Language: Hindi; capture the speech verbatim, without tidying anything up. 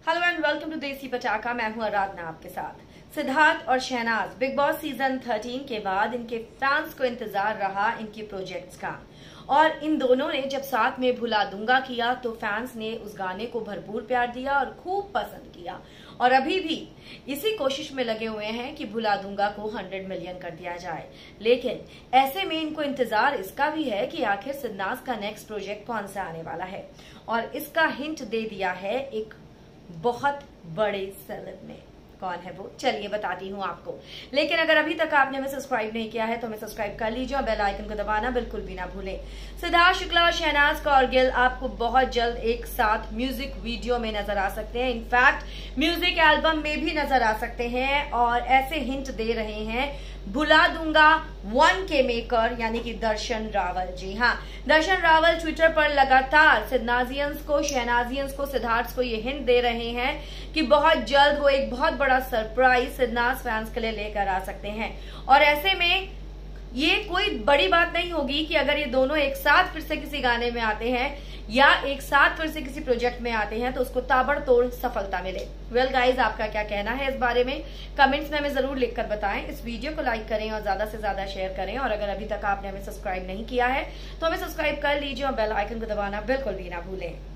हेलो एंड वेलकम टू देसी पटाखा। मैं हूं आराधना आपके साथ। सिद्धार्थ और Shehnaaz Bigg Boss season thirteen के बाद इनके फैंस को इंतजार रहा इनके प्रोजेक्ट्स का, और इन दोनों ने जब साथ में भुला दूंगा किया तो फैंस ने उस गाने को भरपूर प्यार दिया और खूब पसंद किया, और अभी भी इसी कोशिश में लगे हुए हैं कि भुला दूंगा को हंड्रेड मिलियन कर दिया जाए। लेकिन ऐसे में इनको इंतजार इसका भी है कि आखिर सिद्धार्थ का नेक्स्ट प्रोजेक्ट कौन सा आने वाला है, और इसका हिंट दे दिया है एक बहुत बड़े सेलेब ने। कौन है वो, चलिए बताती हूँ आपको। लेकिन अगर अभी तक आपने हमें सब्सक्राइब नहीं किया है तो हमें सब्सक्राइब कर लीजिए और बेल आइकन को दबाना बिल्कुल भी ना भूलें। सिद्धार्थ शुक्ला और शहनाज कौरगिल आपको बहुत जल्द एक साथ म्यूजिक वीडियो में नजर आ सकते हैं, इनफैक्ट म्यूजिक एल्बम में भी नजर आ सकते हैं, और ऐसे हिंट दे रहे हैं भुला दूंगा वन के मेकर यानी कि दर्शन रावल। जी हाँ, दर्शन रावल ट्विटर पर लगातार सिद्धनाजियंस को, शहनाजियंस को, सिद्धार्थ को ये हिंट दे रहे हैं कि बहुत जल्द वो एक बहुत बड़ा सरप्राइज सिद्धनाज फैंस के लिए लेकर आ सकते हैं। और ऐसे में ये कोई बड़ी बात नहीं होगी कि अगर ये दोनों एक साथ फिर से किसी गाने में आते हैं या एक साथ फिर से किसी प्रोजेक्ट में आते हैं तो उसको ताबड़तोड़ सफलता मिले। वेल गाइज, आपका क्या कहना है इस बारे में कमेंट्स में हमें जरूर लिखकर बताएं। इस वीडियो को लाइक करें और ज्यादा से ज्यादा शेयर करें, और अगर अभी तक आपने हमें सब्सक्राइब नहीं किया है तो हमें सब्सक्राइब कर लीजिए और बेल आइकन को दबाना बिल्कुल भी ना भूलें।